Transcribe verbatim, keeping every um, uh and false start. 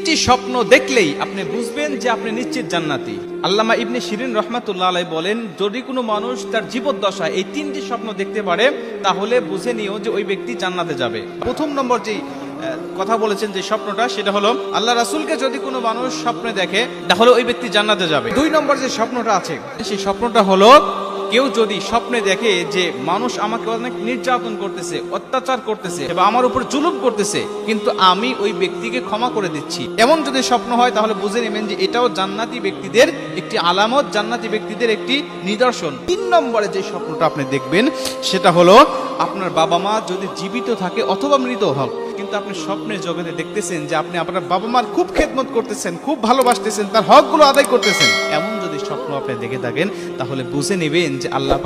তিনটি স্বপ্ন দেখলেই আপনি বুঝবেন যে আপনি নিশ্চিত জান্নাতি। আল্লামা ইবনে শিরিন রাহমাতুল্লাহ আলাইহি বলেন, যদি কোনো মানুষ তার জীবদ্দশায় এই তিনটি স্বপ্ন দেখতে পারে তাহলে বুঝে নিও যে ওই ব্যক্তি জান্নাতে যাবে। প্রথম নম্বর যেই কথা বলেছেন যে স্বপ্নটা, সেটা হলো আল্লাহ রাসূলকে যদি কোনো মানুষ স্বপ্নে দেখে তাহলে ওই ব্যক্তি জান্নাতে যাবে। দুই নম্বর যে স্বপ্নটা আছে সেই স্বপ্নটা হলো, কেউ যদি স্বপ্নে দেখে যে মানুষ আমাকে অনেক নির্যাতন করতেছে, অত্যাচার করতেছে বা আমার উপর জুলুম করতেছে, কিন্তু আমি ওই ব্যক্তিকে ক্ষমা করে দিচ্ছি, এমন যদি স্বপ্ন হয় তাহলে বুঝে নেবেন যে এটাও জান্নাতি ব্যক্তিদের একটি আলামত, জান্নাতি ব্যক্তিদের একটি নিদর্শন। তিন নম্বরে যে স্বপ্নটা আপনি দেখবেন সেটা হলো, আপনার বাবা মা যদি জীবিত থাকে অথবা মৃত হন, কিন্তু আপনি স্বপ্নের জগতে দেখতেছেন যে আপনি আপনার বাবা মার খুব খেদমত করতেছেন, খুব ভালোবাসতেছেন, তার হকগুলো আদায় করতেছেন, এমন যদি স্বপ্ন আপনি দেখে থাকেন তাহলে বুঝে নেবেন যে আল্লাহ